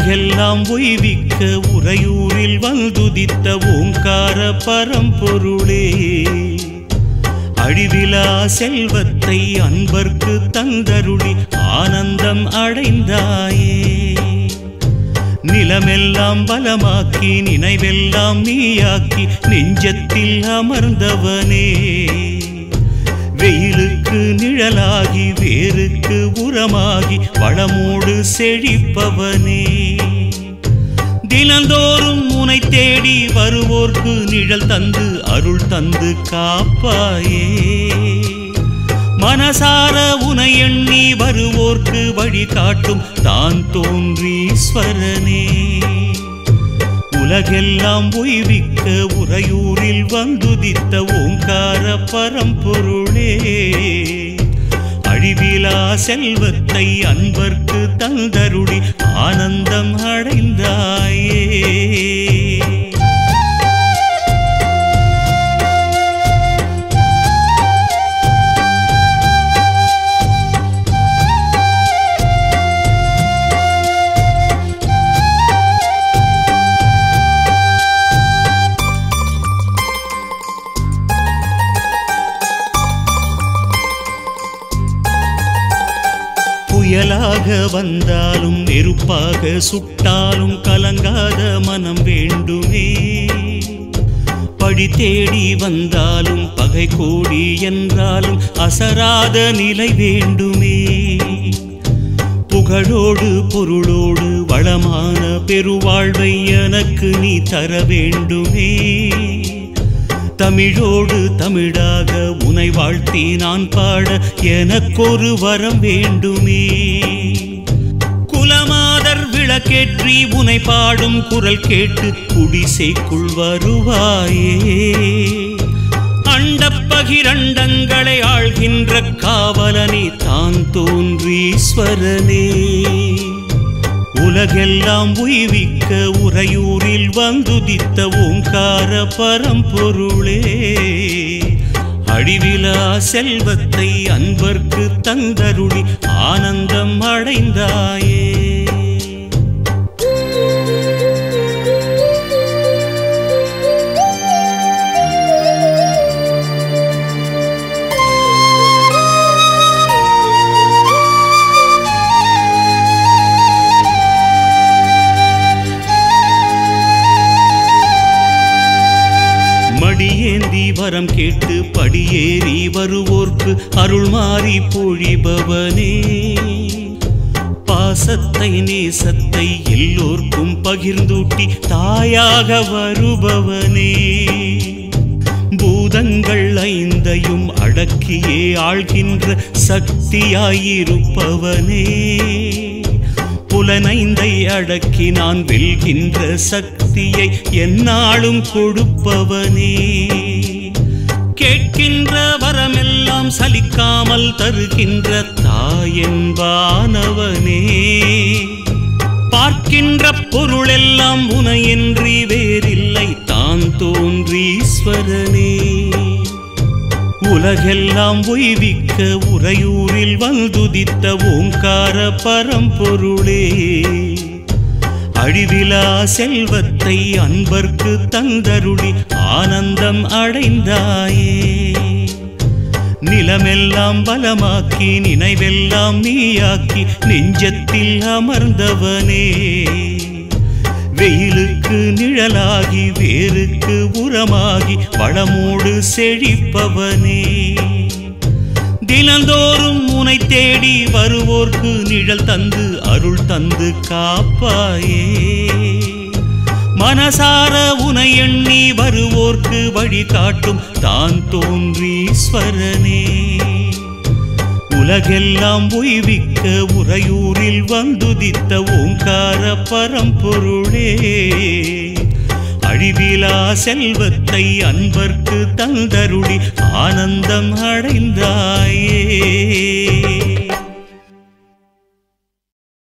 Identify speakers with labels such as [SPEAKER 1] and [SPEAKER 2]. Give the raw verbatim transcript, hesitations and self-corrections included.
[SPEAKER 1] உலகெல்லாம் உய்விக்க உறையூரில் வந்துதித்த ஓங்கார பரம்பொருளே, அழிவிலா செல்வத்தை அன்பர்க்கு தந்தருளி ஆனந்தம் அடைந்தாயே. நிலமெல்லாம் பலமாக்கி நினைவெல்லாம் நீயாக்கி நெஞ்சத்தில் அமர்ந்தவனே, வெயிலுக்கு நிழலாகி வேருக்கு உரமாகி வளமோடு செழிப்பவனே, தினந்தோறும் உனை தேடி வருவோர்க்கு நிழல் தந்து அருள் தந்து காப்பாயே. மனசார உனை எண்ணி வருவோர்க்கு வழிகாட்டும் தான் தோன்றீஸ்வரனே, உலகெல்லாம் உய்விக்க உறையூரில் வந்துதித்த ஓங்கார பரம்பொருளே, அழிவிலா செல்வத்தை அன்பர்க்கு தந்தருளி ஆனந்தம் அடைந்தாயே. புயலாக வந்தாலும் நெருப்பாக சுட்டாலும் கலங்காத மனம் வேண்டுமே, படி தேடி வந்தாலும் பகை கோடி என்றாலும் அசராத நிலை வேண்டுமே, புகழோடு பொருளோடு வளமான பெருவாழ்வை எனக்கு நீ தர வேண்டுமே, தமிழோடு தமிழாக உனை வாழ்த்தி நான் பாட எனக்கொரு வரம் வேண்டுமே, குலமாதர் விளக்கேற்றி உனை பாடும் குரல் கேட்டு குடிசைக்குள் வருவாயே. அண்டப்பகிரண்டங்களை ஆள்கின்ற காவலனே தான் தோன்றீஸ்வரனே, உலகெல்லாம் உய்விக்க உறையூரில் வந்துதித்த ஓங்கார பரம்பொருளே, அழிவிலா செல்வத்தை அன்பர்க்கு தந்தருளி ஆனந்தம் அடைந்தாயே. மடியேந்தி வரம் கேட்டு படியேறி வருவோர்க்கு அருள் மாறி பொழிபவனே, பாசத்தை நேசத்தை எல்லோர்க்கும் பகிர்ந்தூட்டி தாயாக வருபவனே, பூதங்கள் ஐந்தையும் அடக்கியே ஆள்கின்ற சக்தியாயிருப்பவனே, புலனைந்தை அடக்கி நான் வெல்கின்ற சக்தியை எந்நாளும் கொடுப்பவனே, கேட்கின்ற வரமெல்லாம் சலிக்காமல் தருகின்ற தாயென்பானவனே, பார்க்கின்ற பொருளெல்லாம் உனையின்றி வேறில்லை தான் தோன்றீஸ்வரனே, உலகெல்லாம் உய்விக்க உறையூரில் வந்துதித்த ஓங்கார பரம்பொருளே, அழிவிலா செல்வத்தை அன்பர்க்கு தந்தருளி ஆனந்தம் அடைந்தாயே. நிலமெல்லாம் பலமாக்கி நினைவெல்லாம் நீயாக்கி நெஞ்சத்தில் அமர்ந்தவனே, வெயிலுக்கு நிழலாகி வேருக்கு உரமாகி வளமோடு செழிப்பவனே, தினந்தோறும் உனை தேடி வருவோர்க்கு நிழல் தந்து அருள் தந்து காப்பாயே. மனசார உனை எண்ணி வருவோர்க்கு வழிகாட்டும் தான் தோன்றீஸ்வரனே, உலகெல்லாம் உய்விக்க உறையூரில் வந்துதித்த ஓங்கார பரம்பொருளே, அழிவிலா செல்வத்தை அன்பர்க்கு தந்தருளி ஆனந்தம் அடைந்தாயே.